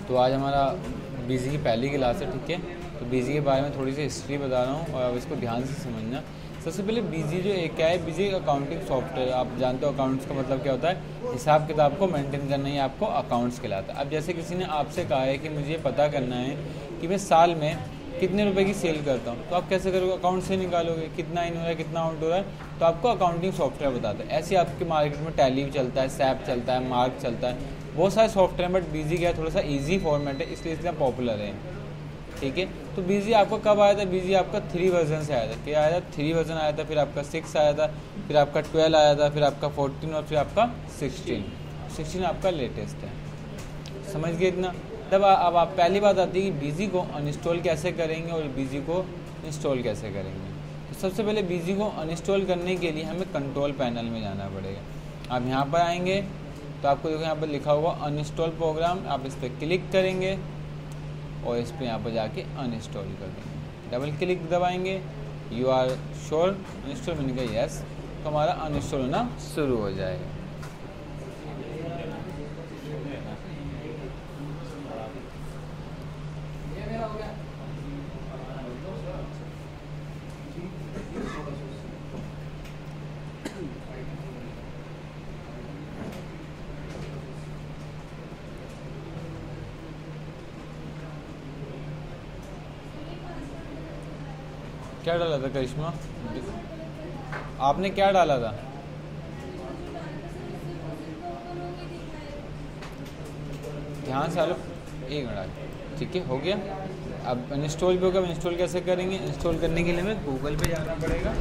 तो आज हमारा बीजी की पहली क्लास है, ठीक है। तो बीजी के बारे में थोड़ी सी हिस्ट्री बता रहा हूँ और अब इसको ध्यान से समझना। सबसे पहले बीजी जो एक क्या है, बीजी एक अकाउंटिंग सॉफ्टवेयर। आप जानते हो अकाउंट्स का मतलब क्या होता है, हिसाब किताब को मेंटेन करना ही आपको अकाउंट्स कहलाता है। अब जैसे किसी ने आपसे कहा है कि मुझे पता करना है कि मैं साल में कितने रुपए की सेल करता हूँ, तो आप कैसे करोगे, अकाउंट से निकालोगे कितना इन हो रहा है कितना आउट हो रहा है, तो आपको अकाउंटिंग सॉफ्टवेयर बताता है। ऐसे आपके मार्केट में टैली चलता है, सैप चलता है, मार्क चलता है, बहुत सारे सॉफ्टवेयर हैं, बट बीजी क्या है थोड़ा सा ईजी फॉर्मेट है, इसलिए इतना पॉपुलर है, ठीक है। तो बीजी आपको कब आया था, बीजी आपका 3 वर्जन से आया था। क्या आया था, 3 वर्जन आया था, फिर आपका 6 आया था, फिर आपका 12 आया था, फिर आपका 14 और फिर आपका 16 आपका लेटेस्ट है। समझ गए इतना। तब अब आप पहली बात आती है कि बीजी को अनइंस्टॉल कैसे करेंगे और बीजी को इंस्टॉल कैसे करेंगे। तो सबसे पहले बीजी को अनइंस्टॉल करने के लिए हमें कंट्रोल पैनल में जाना पड़ेगा। आप यहाँ पर आएंगे तो आपको देखो यहाँ पर लिखा हुआ अनइंस्टॉल प्रोग्राम, आप इस पर क्लिक करेंगे और इस पर यहाँ पर जाके अनइंस्टॉल कर देंगे। डबल क्लिक दबाएंगे, यू आर श्योर अनइंस्टॉल, मैंने कहा यस, तो हमारा अनइंस्टॉल होना शुरू हो जाएगा। क्या डाला था करिश्मा, आपने क्या डाला था, ध्यान से लो, एक मिनट, ठीक है, हो गया। अब इंस्टॉल भी होगा, इंस्टॉल कैसे करेंगे, इंस्टॉल करने के लिए हमें गूगल पे जाना पड़ेगा।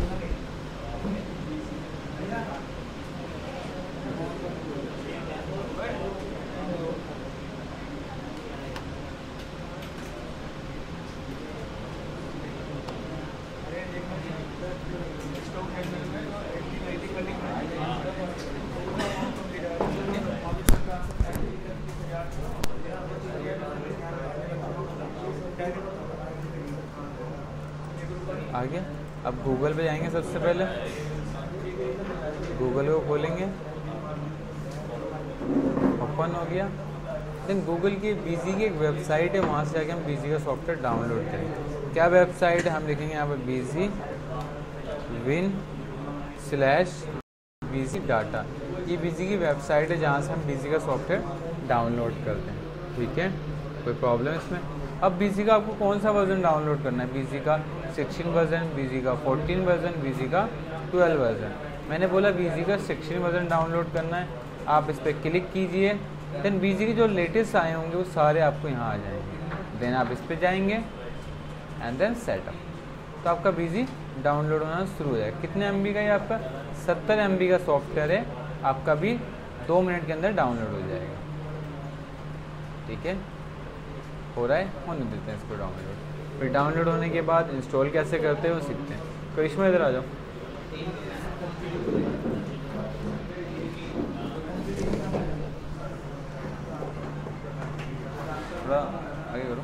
आगे अब गूगल पे जाएंगे, सबसे पहले गूगल को खोलेंगे, ओपन हो गया। देन गूगल की बीजी की एक वेबसाइट है, वहाँ से जाके हम बीजी का सॉफ्टवेयर डाउनलोड करेंगे। क्या वेबसाइट है, हम लिखेंगे यहाँ पर BG win/BG डाटा। ये बीजी की वेबसाइट है जहाँ से हम बीजी का सॉफ्टवेयर डाउनलोड करते हैं, ठीक है। कोई प्रॉब्लम इसमें। अब बीजी का आपको कौन सा वर्जन डाउनलोड करना है, बीजी का 16 वर्जन, बीजी का 14 वर्जन, बीजी का 12 वर्जन। मैंने बोला बीजी का 16 वर्जन डाउनलोड करना है, आप इस पर क्लिक कीजिए। देन बीजी के जो लेटेस्ट आए होंगे वो सारे आपको यहाँ आ जाएंगे। देन आप इस पर जाएंगे एंड देन सेटअप, तो आपका बीजी डाउनलोड होना शुरू हो जाएगा। कितने MB का ये आपका 70 MB का सॉफ्टवेयर है, आपका भी 2 मिनट के अंदर डाउनलोड हो जाएगा, ठीक है। हो रहा है, होने देते हैं इसको डाउनलोड। फिर डाउनलोड होने के बाद इंस्टॉल कैसे करते हैं वो सीखते हैं। करिश्मा इधर आ जाओ। थोड़ा आगे करो।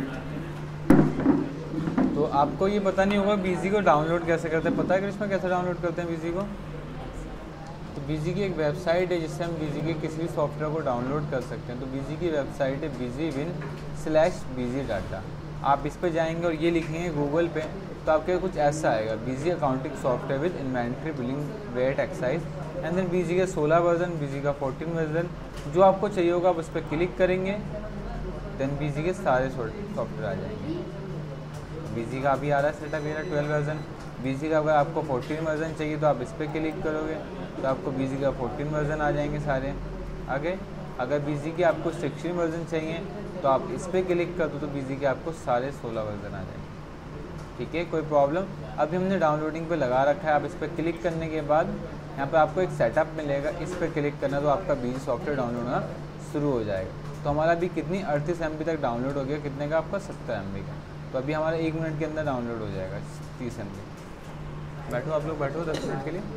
तो आपको ये पता नहीं होगा बीजी को डाउनलोड कैसे करते हैं, पता है करिश्मा कैसे डाउनलोड करते हैं बीजी को। तो बीजी की एक वेबसाइट है जिससे हम बीजी के किसी भी सॉफ्टवेयर को डाउनलोड कर सकते हैं। तो बीजी की वेबसाइट है BG win/BG डाटा। आप इस पर जाएंगे और ये लिखेंगे गूगल पे, तो आपके कुछ ऐसा आएगा, BG accounting software with inventory billing VAT excise and then BG का 16 वर्जन, बीजी का 14 वर्जन। जो आपको चाहिए होगा आप उस पर क्लिक करेंगे, देन बीजी के सारे सॉफ्टवेयर आ जाएंगे। बीजी का अभी आ रहा है सेटअप, मेरा 12 वर्जन। बीजी का अगर आपको 14 वर्जन चाहिए तो आप इस पर क्लिक करोगे तो आपको बीजी का 14 वर्जन आ जाएंगे सारे आगे। अगर बीजी के आपको 16 वर्जन चाहिए तो आप इस पर क्लिक कर दो तो बीजी के आपको सारे 16 वर्जन आ जाएंगे, ठीक है। कोई प्रॉब्लम। अभी हमने डाउनलोडिंग पे लगा रखा है। आप इस पर क्लिक करने के बाद यहाँ पे आपको एक सेटअप मिलेगा, इस पर क्लिक करना तो आपका बीजी सॉफ्टवेयर डाउनलोड होना शुरू हो जाएगा। तो हमारा अभी कितनी 38 MB तक डाउनलोड हो गया, कितने का आपका 70 MB का। तो अभी हमारा 1 मिनट के अंदर डाउनलोड हो जाएगा 30 MB। बैठो आप लोग, बैठो 10 मिनट के लिए,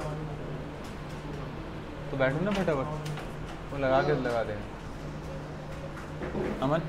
तो बैठो ना फटाफट, वो लगा के लगा देंगे। अमन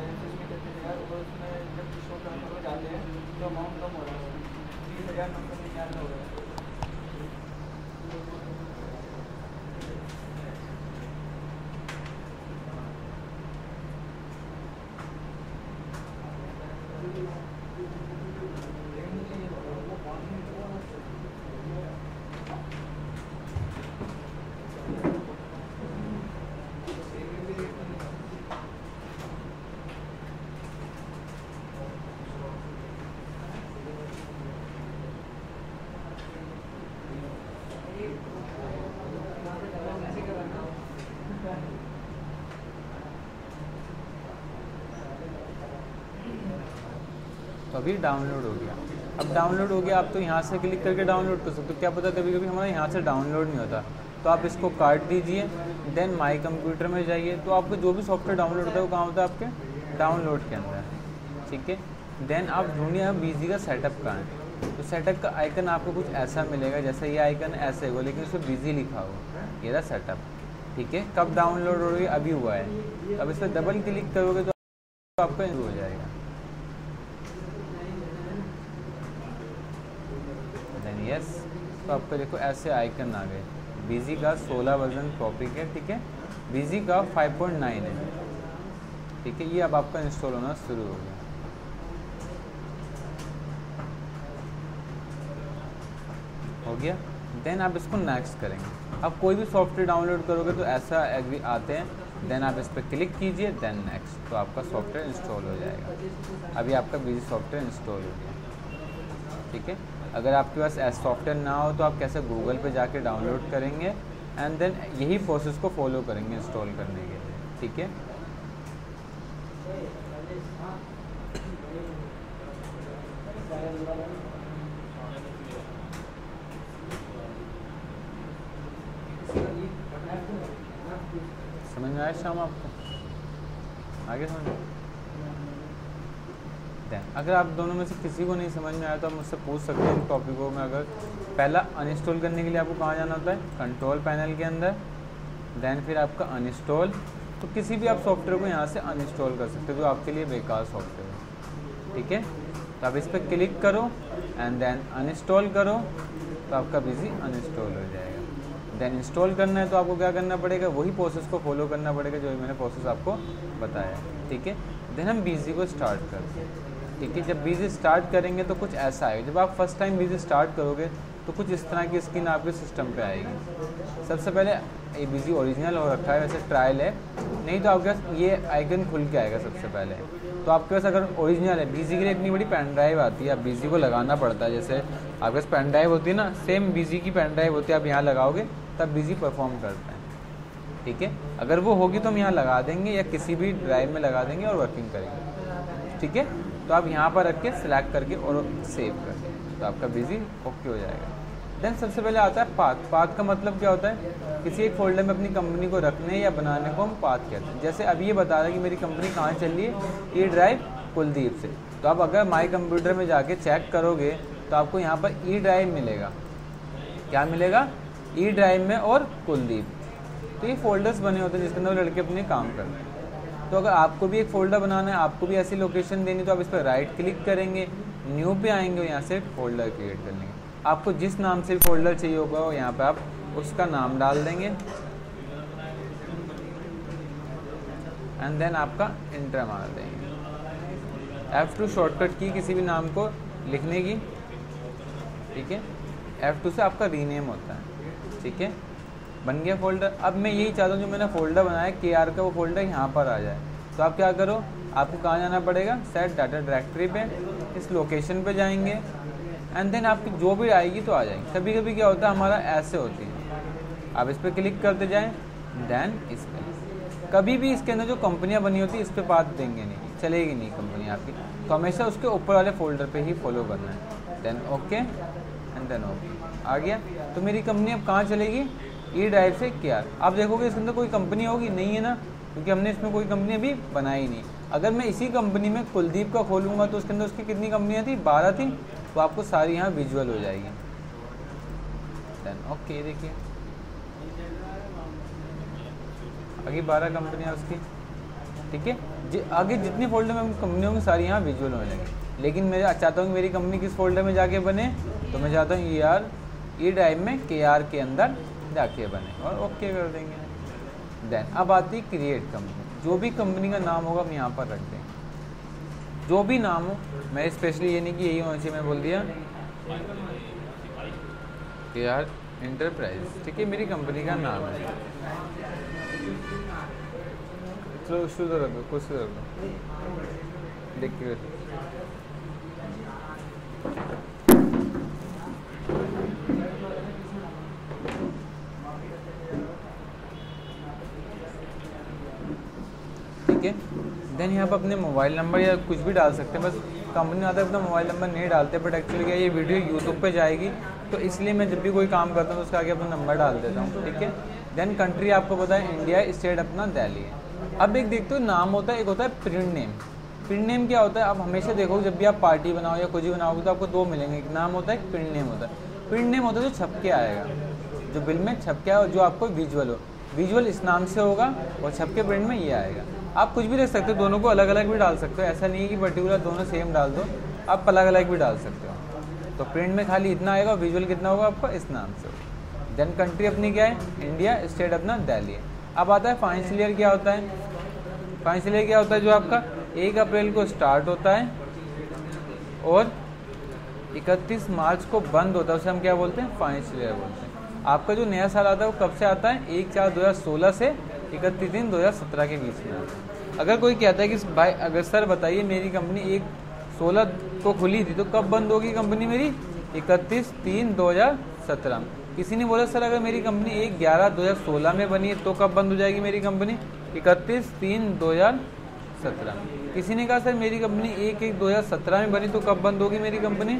कंप्लीट आ रहा है, जैसे उसमें कंप्लीट आ रहा है, उसमें जब शो करने को जाते हैं तो अमाउंट कम हो रहा है, 30,000 नंबर तो अभी डाउनलोड हो गया। अब डाउनलोड हो गया, आप तो यहाँ से क्लिक करके डाउनलोड कर सकते हो। क्या पता कभी कभी हमारा यहाँ से डाउनलोड नहीं होता, तो आप इसको काट दीजिए, देन माई कंप्यूटर में जाइए। तो आपको जो भी सॉफ्टवेयर डाउनलोड होता है वो कहाँ होता है, आपके डाउनलोड के अंदर, ठीक है। देन आप ढूंढिए बीजी का सेटअप कहाँ है। तो सेटअप का आइकन आपको कुछ ऐसा मिलेगा, जैसे ये आइकन ऐसे हो लेकिन उसमें बिजी लिखा हो, ये रहा सेटअप, ठीक है। कब डाउनलोड हो रही है, अभी हुआ है। अब इस पर डबल क्लिक करोगे तो आपका हो जाएगा। देन यस, तो आपको देखो ऐसे आइकन आ गए। बिजी का 16 वर्जन टॉपिक है, ठीक है। बिजी का 5.9 है, ठीक है। ये अब आपका इंस्टॉल होना शुरू हो गया, हो गया। देन आप इसको नेक्स्ट करेंगे। अब कोई भी सॉफ्टवेयर डाउनलोड करोगे तो ऐसा एग्री आते हैं, देन आप इस पर क्लिक कीजिए, देन नेक्स्ट, तो आपका सॉफ्टवेयर इंस्टॉल हो जाएगा। अभी आपका बिजी सॉफ्टवेयर इंस्टॉल हो गया, ठीक है। अगर आपके पास ऐसा सॉफ्टवेयर ना हो तो आप कैसे गूगल पे जाके डाउनलोड करेंगे, एंड देन यही प्रोसेस को फॉलो करेंगे इंस्टॉल करने के लिए, ठीक है। समझ में आया शाम आपको, आगे समझ। देन अगर आप दोनों में से किसी को नहीं समझ में आया तो आप मुझसे पूछ सकते हैं इन टॉपिकों में। अगर पहला अनइंस्टॉल करने के लिए आपको कहाँ जाना होता है, कंट्रोल पैनल के अंदर, देन फिर आपका अनइंस्टॉल। तो किसी भी आप सॉफ्टवेयर को यहाँ से अनइंस्टॉल कर सकते हो जो आपके लिए बेकार सॉफ्टवेयर है, ठीक है। तो आप इस पर क्लिक करो एंड देन अनइंस्टॉल करो, तो आपका बिजी अनइंस्टॉल हो जाएगा। देन इंस्टॉल करना है तो आपको क्या करना पड़ेगा, वही प्रोसेस को फॉलो करना पड़ेगा जो मैंने प्रोसेस आपको बताया, ठीक है। देन हम बिजी को स्टार्ट करते हैं, ठीक है। जब बिजी स्टार्ट करेंगे तो कुछ ऐसा आएगा। जब आप फर्स्ट टाइम बिजी स्टार्ट करोगे तो कुछ इस तरह की स्क्रीन आपके सिस्टम पे आएगी। सबसे पहले ये बिजी ओरिजिनल हो रखा है, वैसे ट्रायल है, नहीं तो आपके पास ये आइकन खुल के आएगा सबसे पहले। तो आपके पास अगर ओरिजिनल है, बिजी के लिए इतनी बड़ी पेन ड्राइव आती है, आप बिजी को लगाना पड़ता है। जैसे आपके पास पेन ड्राइव होती है ना, सेम बिजी की पेन ड्राइव होती है, आप यहाँ लगाओगे तब बिजी परफॉर्म करता है, ठीक है। अगर वो होगी तो हम यहाँ लगा देंगे या किसी भी ड्राइव में लगा देंगे और वर्किंग करेंगे, ठीक है। तो आप यहाँ पर रख के सिलेक्ट करके और सेव कर दें तो आपका बिजी ओके हो जाएगा। देन सबसे पहले आता है पाथ। पाथ का मतलब क्या होता है, किसी एक फोल्डर में अपनी कंपनी को रखने या बनाने को हम पाथ कहते हैं। जैसे अभी ये बता रहा है कि मेरी कंपनी कहाँ चल रही है, ये ड्राइव कुलदीप से। तो आप अगर माई कंप्यूटर में जाके चेक करोगे तो आपको यहाँ पर ई ड्राइव मिलेगा। क्या मिलेगा, ई ड्राइव में और कुलदीप। तो ये फोल्डर्स बने होते हैं जिसके अंदर लड़के अपने काम करते हैं। तो अगर आपको भी एक फ़ोल्डर बनाना है, आपको भी ऐसी लोकेशन देनी, तो आप इस पर राइट क्लिक करेंगे, न्यू पे आएंगे, यहाँ से फोल्डर क्रिएट कर लेंगे। आपको जिस नाम से फोल्डर चाहिए होगा वो यहाँ पे आप उसका नाम डाल देंगे एंड देन आपका इंटर मार देंगे। F2 शॉर्टकट की किसी भी नाम को लिखने की, ठीक है। F2 से आपका रीनेम होता है, ठीक है। बन गया फोल्डर। अब मैं यही चाहता हूँ जो मैंने फोल्डर बनाया KR का, वो फोल्डर यहाँ पर आ जाए। तो आप क्या करो, आपको कहाँ जाना पड़ेगा, सेट डाटा डायरेक्टरी पे, इस लोकेशन पे जाएंगे एंड देन आपकी जो भी आएगी तो आ जाएगी। कभी कभी क्या होता है हमारा ऐसे होती है, आप इस पर क्लिक करते जाएँ, देन इस पर कभी भी इसके अंदर जो कंपनियाँ बनी होती है इस पर बात देंगे नहीं, चलेगी नहीं कंपनी आपकी। तो हमेशा उसके ऊपर वाले फोल्डर पे ही फॉलो करना है। Then okay and then okay, आ गया। तो मेरी कंपनी अब कहाँ चलेगी, ई ड्राइव से KR। आप देखोगे इसके अंदर कोई कंपनी होगी नहीं है ना, क्योंकि हमने इसमें कोई कंपनी अभी बनाई नहीं। अगर मैं इसी कंपनी में कुलदीप का खोलूँगा तो उसके अंदर उसकी कितनी कंपनियाँ थी, 12 थी। तो आपको सारी यहाँ विजुअल हो जाएगी। देन ओके, देखिए आगे 12 कंपनियाँ उसकी, ठीक है। आगे जितनी फोल्डर में कंपनी होंगी सारी यहाँ विजुअल हो जाएंगी। लेकिन मैं चाहता हूँ कि मेरी कंपनी किस फोल्डर में जाके बने, तो मैं चाहता हूँ ER ई ड्राइव में KR के अंदर जाके बने और ओके कर देंगे। देन अब आती है क्रिएट कंपनी। जो भी कंपनी का नाम होगा हम यहाँ पर रख देंगे, जो भी नाम हो। मैं स्पेशली ये नहीं कि यही होना चाहिए, मैं बोल दिया KR एंटरप्राइज, ठीक है, मेरी कंपनी का नाम है। चलो शुरू कर दो, कुछ कर दो, देखिए ठीक है। देन यहाँ पर अपने मोबाइल नंबर या कुछ भी डाल सकते हैं, बस कंपनी आता है अपना मोबाइल नंबर नहीं डालते, बट एक्चुअली क्या ये वीडियो यूट्यूब पे जाएगी तो इसलिए मैं जब भी कोई काम करता हूँ तो उसका आगे अपना नंबर डाल देता हूँ, ठीक है। देन कंट्री आपको पता है इंडिया, स्टेट अपना दिल्ली है। अब एक देखते हो नाम होता है, एक होता है प्रिंट नेम। प्रिंट नेम क्या होता है, आप हमेशा देखो जब भी आप पार्टी बनाओ या कुछ भी बनाओगे तो आपको दो मिलेंगे, एक नाम होता है, एक प्रिंट नेम होता है। प्रिंट नेम होता है जो छप के आएगा, जो बिल में छप के आए और जो आपको विजुअल हो, विजुअल इस नाम से होगा और छप के प्रिंट में ये आएगा। आप कुछ भी रख सकते हो, दोनों को अलग अलग भी डाल सकते हो, ऐसा नहीं है कि पर्टिकुलर दोनों सेम डाल दो, आप अलग अलग भी डाल सकते हो। तो प्रिंट में खाली इतना आएगा, विजुअल कितना होगा आपका इस नाम से। देन कंट्री अपनी क्या है, इंडिया, स्टेट अपना दिल्ली है। अब आता है फाइनेंशियल ईयर क्या होता है। फाइनेंशियल ईयर क्या होता है, जो आपका 1 अप्रैल को स्टार्ट होता है और 31 मार्च को बंद होता है, उसे हम क्या बोलते हैं, फाइनेंशियल ईयर बोलते हैं। आपका जो नया साल आता है वो कब से आता है, 1/4/2016 से 31/3/2017 के बीच में आता है। अगर कोई कहता है कि भाई अगर सर बताइए मेरी कंपनी 1/16 को खुली थी तो कब बंद होगी कंपनी मेरी, 31/3/2017। किसी ने बोला सर अगर मेरी कंपनी 1/11/2016 में बनी है तो कब बंद हो जाएगी मेरी कंपनी, 31/3/2017। किसी ने कहा सर मेरी कंपनी 1/1/2017 में बनी तो कब बंद होगी मेरी कंपनी,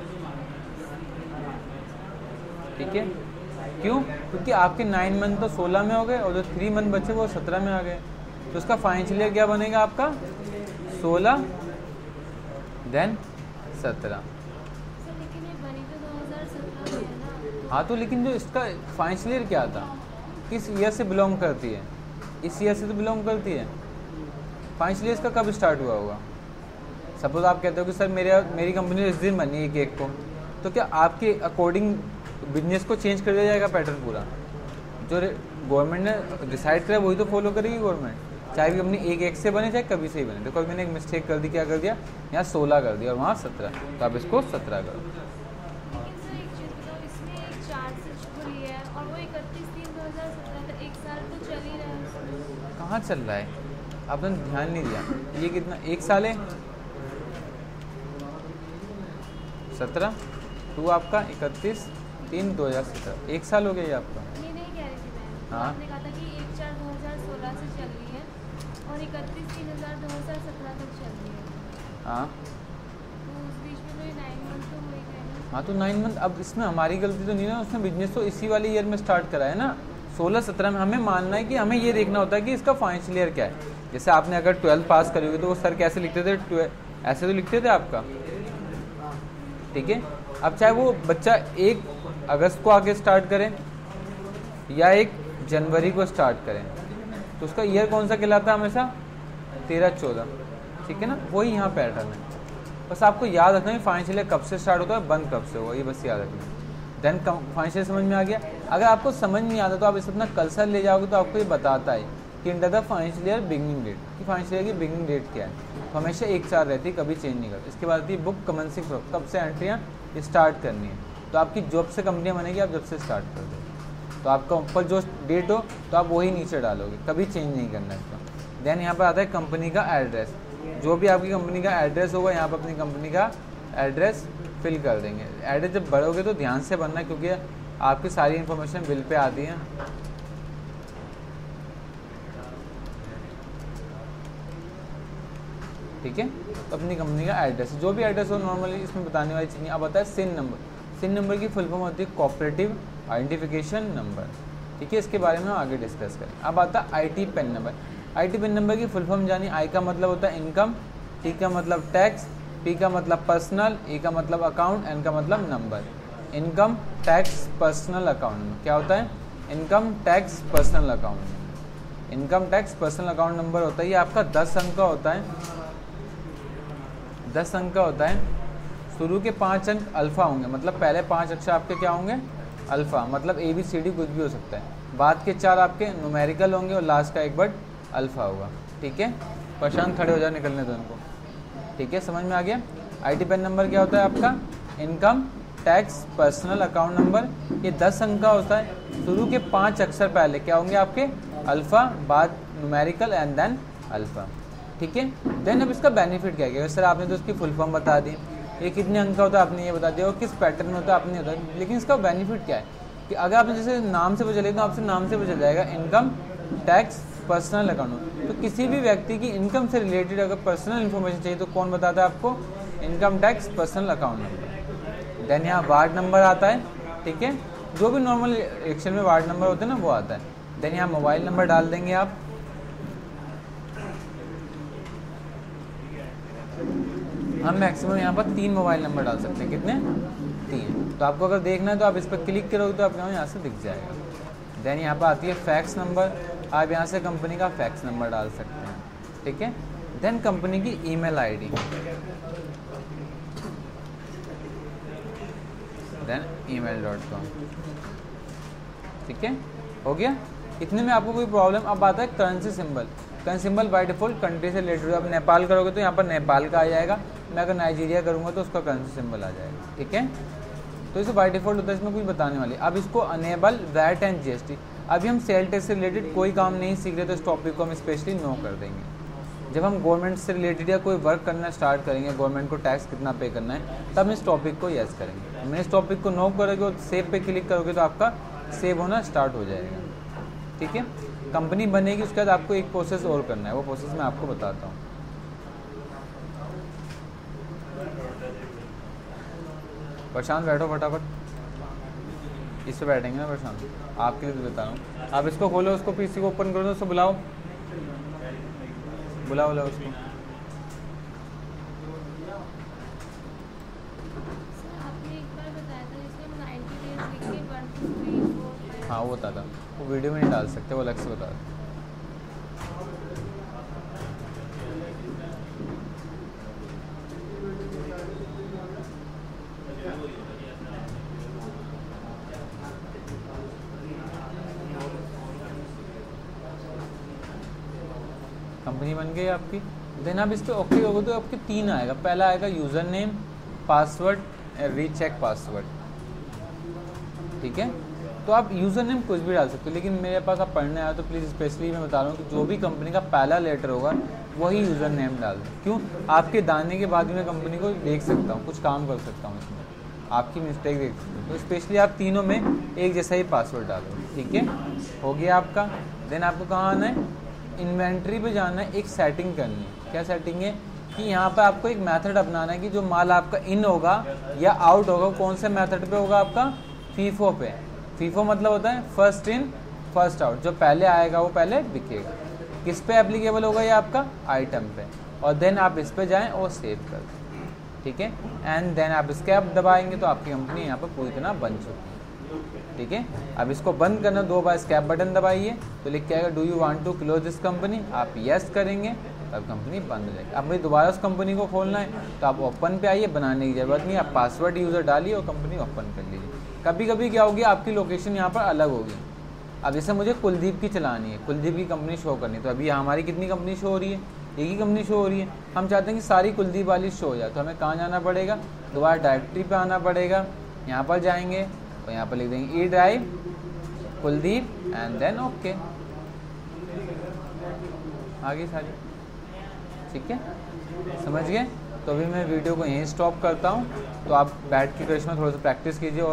ठीक है। क्यों, क्योंकि आपके 9 मंथ तो 16 में हो गए और जो 3 मंथ बचे वो 17 में आ गए, तो उसका फाइनेंशियल ईयर क्या बनेगा आपका 16 देन 17। हाँ तो लेकिन जो इसका फाइनेंशियल ईयर क्या था, किस ईयर से बिलोंग करती है, इस ईयर से तो बिलोंग करती है। फाइनेंशियल ईयर इसका कब स्टार्ट हुआ होगा। सपोज आप कहते हो कि सर मेरी कंपनी इस दिन बनी 1/1 को, तो क्या आपके अकॉर्डिंग बिजनेस को चेंज कर दिया जाएगा पैटर्न पूरा, जो गवर्नमेंट ने डिसाइड करा वही तो फॉलो करेगी गवर्नमेंट, चाहे भी कंपनी 1/1 से बने चाहे कभी से ही बने। देखो मैंने एक मिस्टेक कर दी, क्या कर दिया, यहाँ 16 कर दिया और वहाँ 17, तो आप इसको 17 करो। कहाँ चल रहा है, आपने ध्यान नहीं दिया, ये कितना 1 साल है, 17 टू आपका 31/3/2017, 1 साल हो गया ये आपका। नहीं कह रही थी मैं, हाँ आपने कहा था कि 1/4/2016 से चल रही है और 31/3/2017 तक चल रही है। हाँ तो उस बीच में 9 मंथ तो हो ही गए। हाँ तो 9 मंथ, अब इसमें हमारी गलती तो नहीं ना, उसने बिजनेस तो इसी वाले ईयर में स्टार्ट करा है ना, 16-17 में। हमें मानना है कि हमें ये देखना होता है कि इसका फाइनेंशियल ईयर क्या है। जैसे आपने अगर 12 पास करी होगी तो वो सर कैसे लिखते थे, ऐसे तो लिखते थे आपका, ठीक है। अब चाहे वो बच्चा 1 अगस्त को आके स्टार्ट करें या 1 जनवरी को स्टार्ट करें, तो उसका ईयर कौन सा कहलाता है हमेशा, 13-14, ठीक है ना। वही यहाँ पैटर्न है, बस आपको याद रखना है फाइनेंशियल ईयर कब से स्टार्ट होता है, बंद कब से होगा, ये बस याद रखना है। देन फाइनेंशियल समझ में आ गया। अगर आपको समझ नहीं आता तो आप इसे अपना कर्सर ले जाओगे तो आपको ये बताता है कि enter the financial year beginning date, कि फाइनेंशियल ईयर की बिगनिंग डेट क्या है। तो हमेशा 1/4 रहती है, कभी चेंज नहीं करती। इसके बाद आती है बुक कमेंसिंग फ्रॉम, कब से एंट्रियाँ स्टार्ट करनी है। तो आपकी जॉब से कंपनियाँ बनेगी, आप जब से स्टार्ट कर दो, तो आपका ऊपर जो डेट हो तो आप वही नीचे डालोगे, कभी चेंज नहीं करना इसका। देन यहाँ पर आता है कंपनी का एड्रेस, जो भी आपकी कंपनी का एड्रेस होगा यहाँ पर अपनी कंपनी का एड्रेस फिल कर देंगे। एड्रेस जब भरोगे तो ध्यान से भरना, क्योंकि आपकी सारी इन्फॉर्मेशन बिल पे आती है। ठीक है, तो अपनी कंपनी का एड्रेस, जो भी एड्रेस हो नॉर्मली इसमें बताने वाली चीज़ नहीं। अब आता है सिन नंबर। सिन नंबर की फुल फॉर्म होती है कोऑपरेटिव आइडेंटिफिकेशन नंबर, ठीक है, इसके बारे में हम आगे डिस्कस करें। अब आता है IT PAN number. IT PAN number की फुल फॉर्म जानी, आई का मतलब होता है इनकम, टी का मतलब टैक्स, पी का मतलब पर्सनल, ए का मतलब अकाउंट, एन का मतलब number. Income tax personal account में क्या होता है, income tax personal account. Income tax personal account number होता है, ये आपका 10 अंक का होता है। 10 अंक का होता है, शुरू के 5 अंक अल्फ़ा होंगे, मतलब पहले 5 अक्षर आपके क्या होंगे, अल्फ़ा, मतलब ABCD कुछ भी हो सकता है। बाद के 4 आपके न्यूमेरिकल होंगे और लास्ट का एक वर्ड अल्फ़ा होगा। ठीक है, प्रशांत खड़े हो जाए, निकलने दो उनको। ठीक है, समझ में आ गया। IT पैन नंबर क्या होता है आपका, income tax personal account number, ये 10 अंक का होता है, शुरू के 5 अक्षर पहले क्या होंगे आपके, अल्फ़ा, बाद न्यूमेरिकल एंड देन अल्फ़ा। ठीक है, देन अब इसका बेनिफिट क्या है, सर आपने तो इसकी फुल फॉर्म बता दी, ये कितने अंक का होता है आपने ये बता दिया, और किस पैटर्न में होता है आपने बता दिया, लेकिन इसका बेनिफिट क्या है कि अगर आपने जैसे नाम से पता चलेगा तो आपसे नाम से पता चल जाएगा इनकम टैक्स पर्सनल अकाउंट। तो किसी भी व्यक्ति की इनकम से रिलेटेड अगर पर्सनल इन्फॉर्मेशन चाहिए तो कौन बताता है आपको, income tax personal account number. Then यहाँ वार्ड नंबर आता है। ठीक है, जो भी नॉर्मल इलेक्शन में वार्ड नंबर होते हैं ना वो आता है। देन यहाँ मोबाइल नंबर डाल देंगे आप, हम मैक्सिमम यहाँ पर 3 मोबाइल नंबर डाल सकते हैं, कितने, 3। तो आपको अगर देखना है तो आप इस पर क्लिक करोगे तो आपको यहाँ से दिख जाएगा। देन यहाँ पर आती है फैक्स नंबर, आप यहाँ से कंपनी का फैक्स नंबर डाल सकते हैं। ठीक है, देन कंपनी की ईमेल आईडी, देन email.com। ठीक है, हो गया। इतने में आपको कोई प्रॉब्लम, अब आता है currency symbol. Currency symbol by default country से रिलेटेड, आप नेपाल करोगे तो यहाँ पर नेपाल का आ जाएगा, मैं अगर नाइजीरिया करूँगा तो उसका करेंसी सिंबल आ जाएगा। ठीक है, तो इसे बाय डिफॉल्ट होता है, इसमें कुछ बताने वाली। अब इसको अनेबल वैट एंड GST, अभी हम सेल टैक्स से रिलेटेड कोई काम नहीं सीख रहे तो इस टॉपिक को हम स्पेशली नो कर देंगे। जब हम गवर्नमेंट से रिलेटेड या कोई वर्क करना स्टार्ट करेंगे, गवर्नमेंट को टैक्स कितना पे करना है, तब इस टॉपिक को यस करेंगे। मैं इस टॉपिक को नो करोगे और सेव पे क्लिक करोगे तो आपका सेव होना स्टार्ट हो जाएगा। ठीक है, कंपनी बनेगी, उसके बाद आपको एक प्रोसेस और करना है, वो प्रोसेस मैं आपको बताता हूँ। प्रशांत बैठो फटाफट, इस पर बैठेंगे ना प्रशांत, आपके लिए बता रहा हूँ। आप इसको खोलो, उसको PC को ओपन करो, उसको बुलाओ, बुलाओ उसको। आपने एक बार बताया था जिसमें 90 डेज लिख के 1 2 3 4 5। हाँ वो बता था, वो वीडियो में नहीं डाल सकते, वो अलग से बता। कंपनी बन गई आपकी। देन आप इस पर ओके होगा तो आपके 3 आएगा। पहला आएगा user name, password, recheck password. ठीक है, तो आप यूज़र नेम कुछ भी डाल सकते हो, लेकिन मेरे पास आप पढ़ने आए तो प्लीज़ स्पेशली मैं बता रहा हूँ कि जो भी कंपनी का पहला लेटर होगा वही यूज़र नेम डाल दें। क्यों, आपके दाने के बाद मैं कंपनी को देख सकता हूँ, कुछ काम कर सकता हूँ इसमें, आपकी मिस्टेक देख सकते हो। तो स्पेशली आप तीनों में एक जैसा ही पासवर्ड डालो। ठीक है, हो गया आपका। देन आपको कहाँ आना है, इन्वेंट्री पे जाना है, एक सेटिंग करनी है। क्या सेटिंग है कि यहाँ पर आपको एक मेथड अपनाना है कि जो माल आपका इन होगा या आउट होगा, कौन से मेथड पे होगा आपका, फीफो पे। फीफो मतलब होता है फर्स्ट इन फर्स्ट आउट, जो पहले आएगा वो पहले बिकेगा। किस पे एप्लीकेबल होगा ये आपका, आइटम पे। और देन आप इस पे जाएं और सेव कर दें। ठीक है, एंड देन आप स्कैप दबाएंगे तो आपकी कंपनी यहाँ पर पूरी तरह बन चुकी है। ठीक है, अब इसको बंद करना, 2 बार स्कैप बटन दबाइए तो लिख के आएगा do you want to close this company. आप यस करेंगे तब कंपनी बंद हो जाएगी। अब मुझे दोबारा उस कंपनी को खोलना है तो आप ओपन पे आइए, बनाने की ज़रूरत नहीं, आप पासवर्ड यूज़र डालिए और कंपनी ओपन कर लीजिए। कभी कभी क्या होगी, आपकी लोकेशन यहाँ पर अलग होगी। अब जैसे मुझे कुलदीप की चलानी है, कुलदीप की कंपनी शो करनी है, तो अभी हमारी कितनी कंपनी शो हो रही है, एक ही कंपनी शो हो रही है। हम चाहते हैं कि सारी कुलदीप वाली शो हो जाए, तो हमें कहाँ जाना पड़ेगा, दोबारा डायरेक्टरी पे आना पड़ेगा। यहाँ पर जाएंगे तो यहाँ पर लिख देंगे E drive Kuldeep and then okay, आगे सारी। ठीक है, समझ गए। तो अभी मैं वीडियो को यहीं स्टॉप करता हूँ, तो आप बैठ के करिश्मा थोड़ा सा प्रैक्टिस कीजिए।